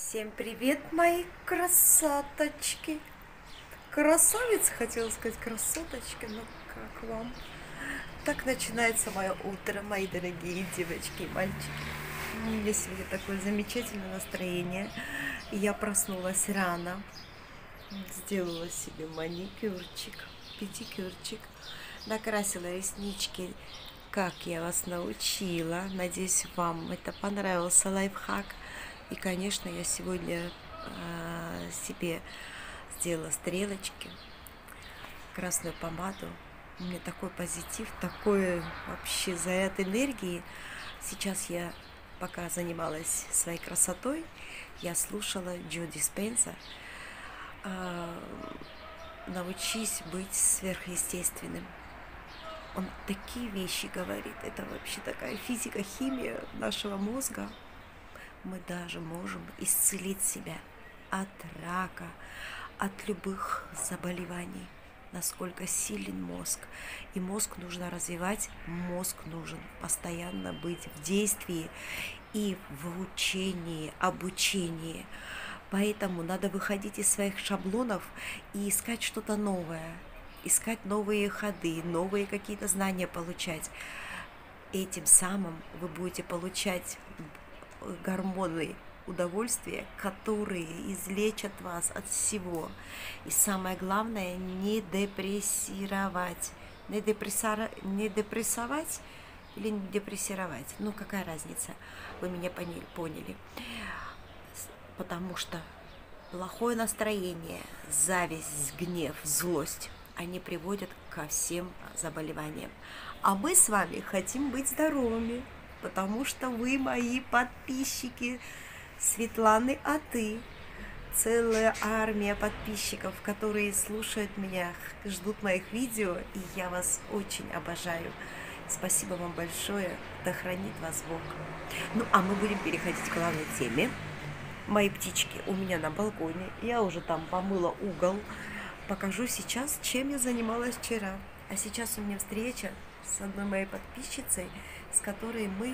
Всем привет, мои красоточки. Красавицы, хотела сказать, красоточки, но как вам? Так начинается мое утро, мои дорогие девочки и мальчики. У меня сегодня такое замечательное настроение. Я проснулась рано, сделала себе маникюрчик, педикюрчик, накрасила реснички, как я вас научила. Надеюсь, вам это понравился лайфхак. И, конечно, я сегодня себе сделала стрелочки, красную помаду. У меня такой позитив, такой вообще заряд энергии. Сейчас я, пока занималась своей красотой, я слушала Джо Диспенза «Научись быть сверхъестественным». Он такие вещи говорит. Это вообще такая физика, химия нашего мозга. Мы даже можем исцелить себя от рака, от любых заболеваний. Насколько силен мозг. И мозг нужно развивать, мозг нужен постоянно быть в действии и в учении, обучении. Поэтому надо выходить из своих шаблонов и искать что-то новое, искать новые ходы, новые какие-то знания получать. Этим самым вы будете получать гормоны удовольствия, которые излечат вас от всего. И самое главное, не депрессировать. Не депрессовать или не депрессировать. Ну, какая разница? Вы меня поняли. Потому что плохое настроение, зависть, гнев, злость, они приводят ко всем заболеваниям. А мы с вами хотим быть здоровыми, потому что вы мои подписчики. Светланы, а ты? Целая армия подписчиков, которые слушают меня, ждут моих видео, и я вас очень обожаю. Спасибо вам большое, да хранит вас Бог. Ну, а мы будем переходить к главной теме. Мои птички у меня на балконе, я уже там помыла угол. Покажу сейчас, чем я занималась вчера. А сейчас у меня встреча с одной моей подписчицей, с которой мы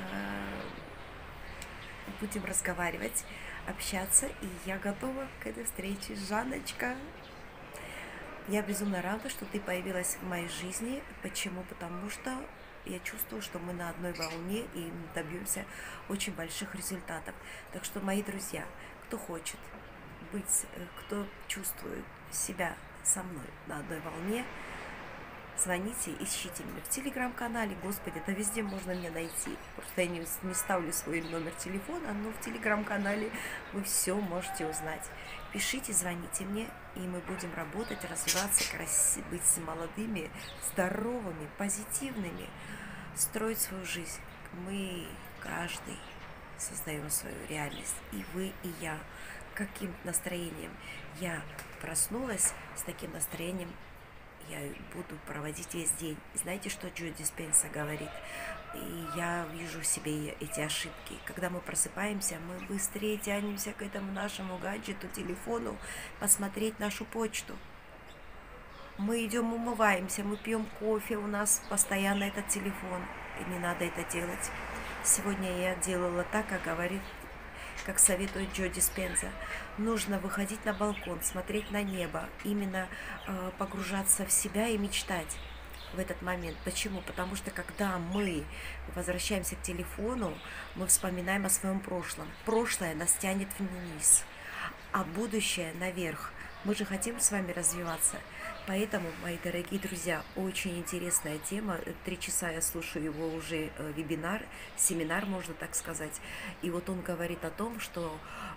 будем разговаривать, общаться, и я готова к этой встрече. Жанночка, я безумно рада, что ты появилась в моей жизни. Почему? Потому что я чувствую, что мы на одной волне и добьемся очень больших результатов. Так что, мои друзья, кто хочет быть, кто чувствует себя со мной на одной волне, звоните, ищите меня в телеграм-канале. Господи, да везде можно меня найти. Просто я не ставлю свой номер телефона, но в телеграм-канале вы все можете узнать. Пишите, звоните мне, и мы будем работать, развиваться, быть молодыми, здоровыми, позитивными, строить свою жизнь. Мы, каждый, создаем свою реальность. И вы, и я. Каким настроением я проснулась, с таким настроением я буду проводить весь день. Знаете, что Джо Диспенза говорит? И я вижу в себе эти ошибки. Когда мы просыпаемся, мы быстрее тянемся к этому нашему гаджету, телефону, посмотреть нашу почту. Мы идем умываемся, мы пьем кофе, у нас постоянно этот телефон. И не надо это делать. Сегодня я делала так, как говорит, как советует Джо Диспенза. Нужно выходить на балкон, смотреть на небо, именно погружаться в себя и мечтать в этот момент. Почему? Потому что когда мы возвращаемся к телефону, мы вспоминаем о своем прошлом. Прошлое нас тянет вниз, а будущее наверх. Мы же хотим с вами развиваться. Поэтому, мои дорогие друзья, очень интересная тема. 3 часа я слушаю его уже вебинар, семинар, можно так сказать. И вот он говорит о том, что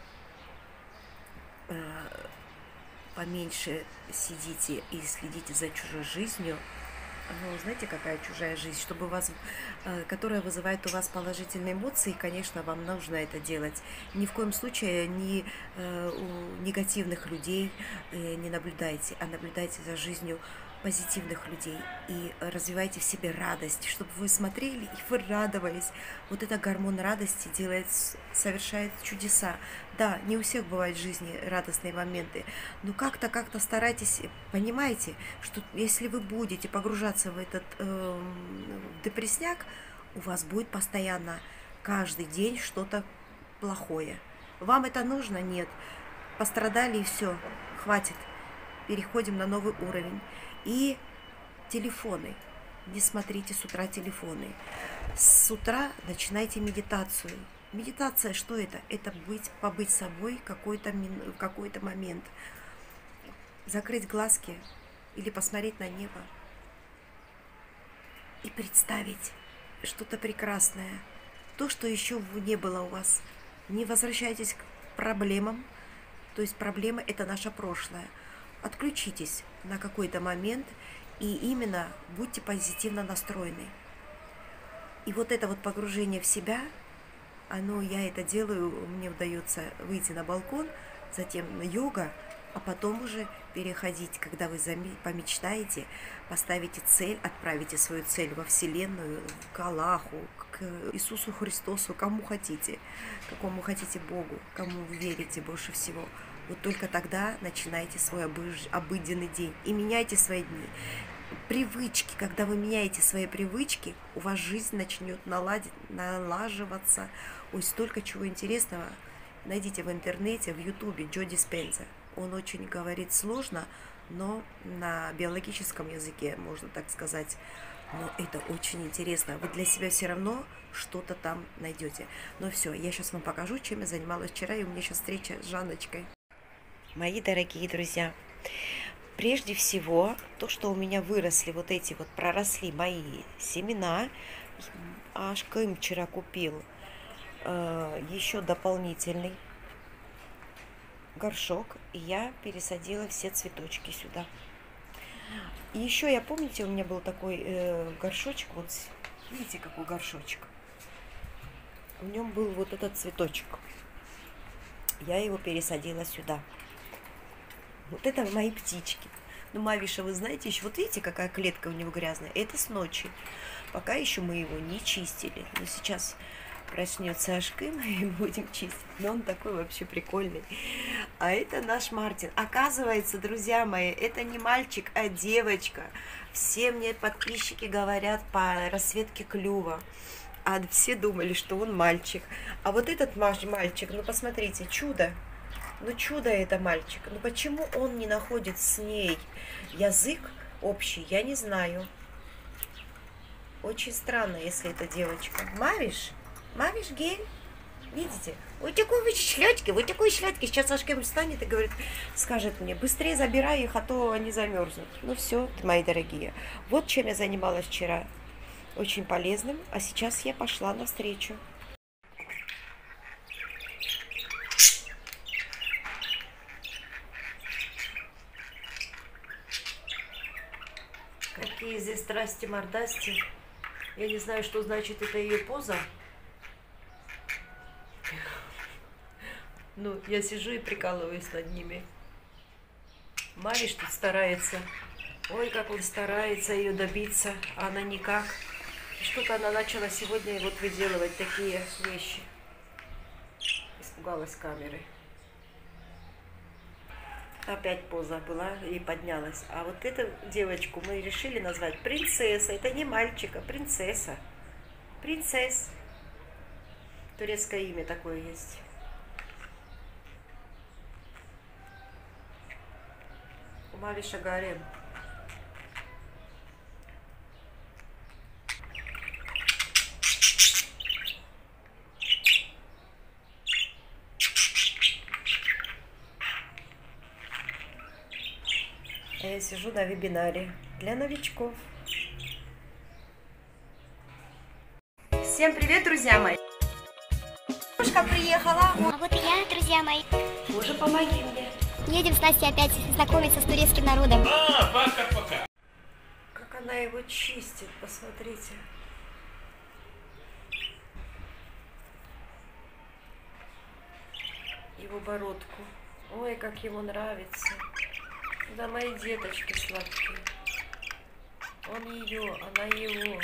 поменьше сидите и следите за чужой жизнью. Ну, знаете, какая чужая жизнь, чтобы вас, которая вызывает у вас положительные эмоции, конечно, вам нужно это делать. Ни в коем случае не у негативных людей не наблюдайте, а наблюдайте за жизнью позитивных людей и развивайте в себе радость, чтобы вы смотрели и вы радовались. Вот это гормон радости совершает чудеса. Да, не у всех бывают в жизни радостные моменты, но как-то старайтесь, понимаете, что если вы будете погружаться в этот депрессняк, у вас будет постоянно каждый день что-то плохое. Вам это нужно? Нет. Пострадали и все. Хватит. Переходим на новый уровень. И телефоны. Не смотрите с утра телефоны. С утра начинайте медитацию. Медитация что это? Это побыть собой в какой-то момент. Закрыть глазки или посмотреть на небо. И представить что-то прекрасное. То, что еще не было у вас. Не возвращайтесь к проблемам. То есть проблема – это наше прошлое. Отключитесь на какой-то момент и именно будьте позитивно настроены. И вот это вот погружение в себя, я это делаю, мне удается выйти на балкон, затем йога, а потом уже переходить, когда вы помечтаете, поставите цель, отправите свою цель во Вселенную, к Аллаху, к Иисусу Христосу, кому хотите, какому хотите Богу, кому вы верите больше всего. Вот только тогда начинайте свой обыденный день и меняйте свои дни. Привычки, когда вы меняете свои привычки, у вас жизнь начнет налаживаться. Ой, столько чего интересного. Найдите в интернете, в Ютубе Джо Диспенза. Он очень говорит сложно, но на биологическом языке, можно так сказать. Но это очень интересно. Вы для себя все равно что-то там найдете. Но все, я сейчас вам покажу, чем я занималась вчера, и у меня сейчас встреча с Жанночкой. Мои дорогие друзья, прежде всего, то, что у меня выросли проросли мои семена, Ашкым вчера купил еще дополнительный горшок, и я пересадила все цветочки сюда. И еще помните, у меня был такой горшочек, вот видите, какой горшочек? В нем был вот этот цветочек. Я его пересадила сюда. Вот это мои птички. Ну, Мавиша, вы знаете, еще вот видите, какая клетка у него грязная? Это с ночи. Пока еще мы его не чистили. Но сейчас проснется Ашкым, и будем чистить. Но он такой вообще прикольный. А это наш Мартин. Оказывается, друзья мои, это не мальчик, а девочка. Все мне подписчики говорят по расцветке клюва. А все думали, что он мальчик. А вот этот мальчик, ну посмотрите, чудо. Ну чудо это мальчик. Ну почему он не находит с ней язык общий, я не знаю. Очень странно, если это девочка. Мавиш гель. Видите? Вот такой шлетки. Сейчас Ашкем встанет и говорит, скажет мне, быстрее забирай их, а то они замерзнут. Ну все, мои дорогие. Вот чем я занималась вчера. Очень полезным. А сейчас я пошла навстречу. Какие здесь страсти-мордасти. Я не знаю, что значит это ее поза. Ну, я сижу и прикалываюсь над ними. Мавиш тут старается. Ой, как он старается ее добиться, а она никак. Что-то она начала сегодня вот выделывать такие вещи. Испугалась камеры. Опять поза была и поднялась. А вот эту девочку мы решили назвать принцесса. Это не мальчик, а принцесса. Принцесс. Турецкое имя такое есть. У Мавиша гарем. Я сижу на вебинаре для новичков. Всем привет, друзья мои! Девушка приехала. А вот и я, друзья мои. Боже, помоги мне. Едем с Настей опять знакомиться с турецким народом. Пока-пока. Как она его чистит, посмотрите. Его бородку. Ой, как ему нравится. Да, мои деточки сладкие. Он ее, она его.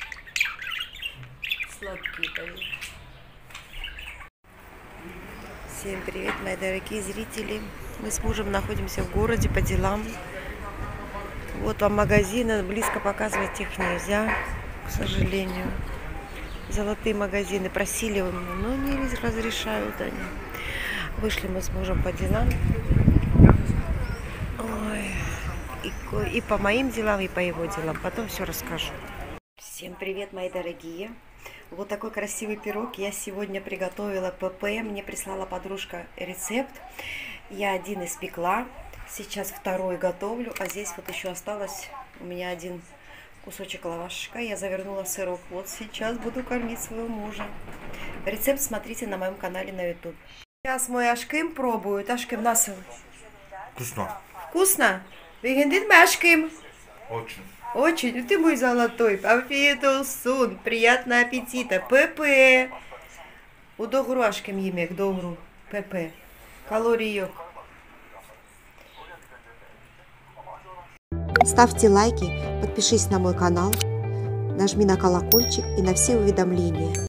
Сладкие дают. Всем привет, мои дорогие зрители. Мы с мужем находимся в городе по делам. Вот вам магазины, близко показывать их нельзя, к сожалению. Золотые магазины просили, но не разрешают они. Вышли мы с мужем по делам. Ой. И по моим делам, и по его делам. Потом все расскажу. Всем привет, мои дорогие. Вот такой красивый пирог я сегодня приготовила ПП. Мне прислала подружка рецепт. Я один испекла. Сейчас второй готовлю. А здесь вот еще осталось у меня один кусочек лавашка. Я завернула сырок. Вот сейчас буду кормить своего мужа. Рецепт смотрите на моем канале на YouTube. Сейчас мой ашким пробует. Ашким насыл. Вкусно. Вкусно? Вегендит мой ашким? Очень. Очень. Ты мой золотой. Афиетолсун. Приятного аппетита. ПП. У догру ашким емек. Догру. ПП. Калорий yok. Ставьте лайки, подпишись на мой канал, нажми на колокольчик и на все уведомления.